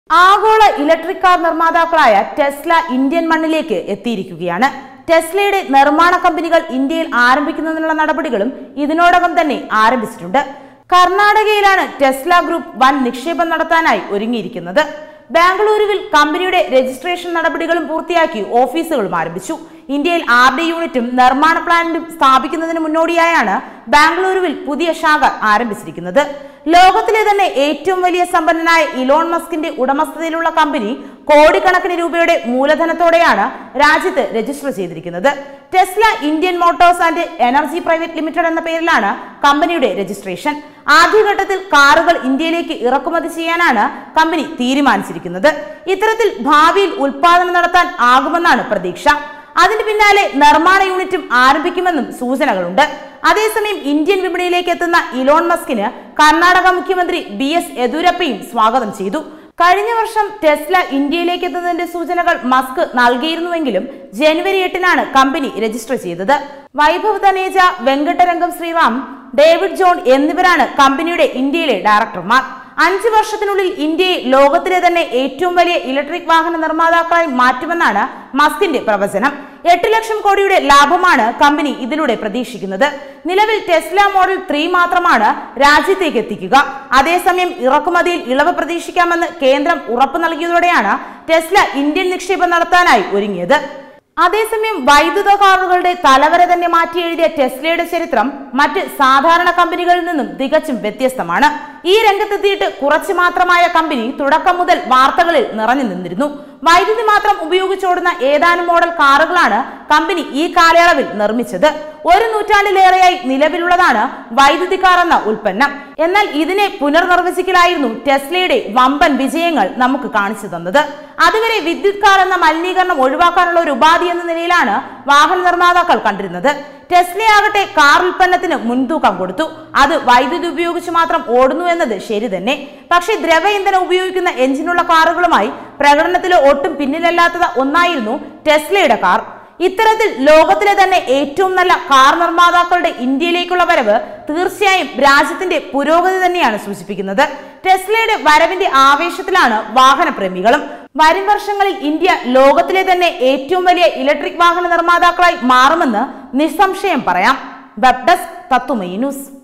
ആഗോള electric car നിർമ്മാതാക്കളായ Tesla Indian മണ്ണിലേക്ക് എത്തിയിരിക്കുകയാണ്. ടെസ്ലയുടെ നിർമ്മാണ കമ്പനികൾ ഇന്ത്യയിൽ ആരംഭിക്കുന്നതിനുള്ള നടപടികളും ഇതിനോടകം തന്നെ ആരംഭിച്ചിട്ടുണ്ട്. കർണാടകയിലാണ് ടെസ്ല ഗ്രൂപ്പ് വൻ നിക്ഷേപം നടത്താനായി ഒരുങ്ങിയിരിക്കുന്നത്. ബാംഗ്ലൂരുവിൽ കമ്പനിയുടെ രജിസ്ട്രേഷൻ നടപടികളും പൂർത്തിയാക്കി ഓഫീസുകളും ആരംഭിച്ചു. ഇന്ത്യയിൽ R&D യൂണിറ്റും നിർമ്മാണ പ്ലാന്റും സ്ഥാപിക്കുന്നതിന് മുന്നോടിയായാണ് ബാംഗ്ലൂരുവിൽ പുതിയ ശാഖ ആരംഭിച്ചിരിക്കുന്നത്. ലോകത്തിലെ തന്നെ ഏറ്റവും വലിയ സമ്പന്നനായ ഇലോൺ മസ്കിന്റെ ഉടമസ്ഥതയിലുള്ള കമ്പനി കോടിക്കണക്കിന് രൂപയുടെ മൂലധനത്തോടെയാണ് രാജ്യത്ത് രജിസ്റ്റർ ചെയ്തിരിക്കുന്നത്. Tesla Indian motors and energy private limited എന്ന പേരിലാണ് കമ്പനിയുടെ രജിസ്ട്രേഷൻ. ആദ്യഘട്ടത്തിൽ കാറുകൾ ഇന്ത്യയിലേക്ക് ഇറക്കുമതി ചെയ്യാനാണ് കമ്പനി തീരുമാനിച്ചിരിക്കുന്നത്. ഇത്തരത്തിൽ ഭാവിയിൽ ഉൽപാദനം നടത്താൻ ആകുമെന്നാണ് പ്രതീക്ഷ. അതിന് പിന്നാലെ നിർമ്മാണ യൂണിറ്റും ആരംഭിക്കുമെന്നും സൂചനകളുണ്ട്. അതേസമയം ഇന്ത്യൻ വിപണിയിലേക്ക് എത്തുന്ന ഇലോൺ മസ്കിന് കർണാടക മുഖ്യമന്ത്രി BS യെദ്യൂരപ്പയും സ്വാഗതം ചെയ്തു. കഴിഞ്ഞ വർഷം ടെസ്ല ഇന്ത്യയിലേക്ക് എത്തുന്നതിന്റെ സൂചനകൾ മസ്ക് നൽകിയിരുന്നുവെങ്കിലും ജനുവരി 8-നാണ് കമ്പനി രജിസ്റ്റർ ചെയ്തത്. വൈഭവ് തനേജ, വെങ്കട്ടരംഗം ശ്രീറാം, ഡേവിഡ് ജോൺ എന്നിവരാണ് കമ്പനിയുടെ ഇന്ത്യയിലെ ഡയറക്ടർമാർ. 5 വർഷത്തിനുള്ളിൽ ഇന്ത്യയെ ലോകത്തിലെ തന്നെ ഏറ്റവും വലിയ ഇലക്ട്രിക് വാഹന നിർമ്മാതാക്കളായി മാറ്റുമെന്നാണ് മസ്കിന്റെ പ്രവചനം. 8 ലക്ഷം കോടിയുടെ ലാഭമാണ് കമ്പനി ഇതിലൂടെ പ്രതീക്ഷിക്കുന്നത്. നിലവിൽ ടെസ്ല മോഡൽ 3 മാത്രമാണ് രാജ്യത്തേക്ക് എത്തിക്കുക. അതേസമയം ഇറക്കുമതിയിൽ ഇളവ് പ്രതീക്ഷിക്കാമെന്ന് കേന്ദ്രം ഉറപ്പു നൽകിയതോടെയാണ് ടെസ്ല ഇന്ത്യൻ നിക്ഷേപം നടത്താനായി ഒരുങ്ങിയത്. അതേസമയം വൈദ്യുത കാറുകളുടെ തലവര തന്നെ മാറ്റി എഴുതിയ ടെസ്ലയുടെ ചരിത്രം മറ്റ് സാധാരണ കമ്പനികളിൽ നിന്നും തികച്ചും വ്യത്യസ്തമാണ്. ഈ രംഗത്തെത്തിയിട്ട് കുറച്ചു മാത്രമായ കമ്പനി തുടക്കം മുതൽ വാർത്തകളിൽ നിറഞ്ഞു നിന്നിരുന്നു. വൈദ്യുതി മാത്രം ഉപയോഗിച്ചോടുന്ന ഏതാനും മോഡൽ കാറുകളാണ് കമ്പനി ഈ കാലയളവിൽ നിർമ്മിച്ചത്. 1 നൂറ്റാണ്ടിലേറെയായി നിലവിലുള്ളതാണ് വൈദ്യുതി കാർ എന്ന ഉൽപ്പന്നം. എന്നാൽ ഇതിനെ പുനർനിർവചിക്കലായിരുന്നു ടെസ്ലയുടെ വമ്പൻ വിജയങ്ങൾ നമുക്ക് കാണിച്ചു തന്നത്. അതുവരെ വിദ്യുത് കാർ എന്ന മലിനീകരണം ഒഴിവാക്കാനുള്ള ഒരു ഉപാധി എന്ന നിലയിലാണ് വാഹന നിർമ്മാതാക്കൾ കണ്ടിരുന്നത്. ടെസ്ലയാകട്ടെ കാർ ഉൽപ്പന്നത്തിന് മുൻതൂക്കം കൊടുത്തു. അത് വൈദ്യുതി ഉപയോഗിച്ച് മാത്രം ഓടുന്നു എന്നത് ശരി തന്നെ. പക്ഷേ ദ്രവ ഇന്ധനം ഉപയോഗിക്കുന്ന എഞ്ചിനുള്ള കാറുകളുമായി പ്രകടനത്തിലോ ഒട്ടും പിന്നിലല്ലാത്ത ഒന്നായിരുന്നു ടെസ്ലയുടെ കാർ. ഇത്തരത്തിൽ ലോകത്തിലെ തന്നെ ഏറ്റവും നല്ല കാർ നിർമ്മാതാക്കളുടെ ഇന്ത്യയിലേക്കുള്ള വരവ് തീർച്ചയായും രാജ്യത്തിന്റെ പുരോഗതി തന്നെയാണ് സൂചിപ്പിക്കുന്നത്. ടെസ്ലയുടെ വരവിന്റെ ആവേശത്തിലാണ് വാഹനപ്രേമികളും. വരും വർഷങ്ങളിൽ ഇന്ത്യ ലോകത്തിലെ തന്നെ ഏറ്റവും വലിയ ഇലക്ട്രിക് വാഹന നിർമ്മാതാക്കളായി മാറുമെന്ന് നിസ്സംശയം പറയാം. Web desk Tatwamayi news.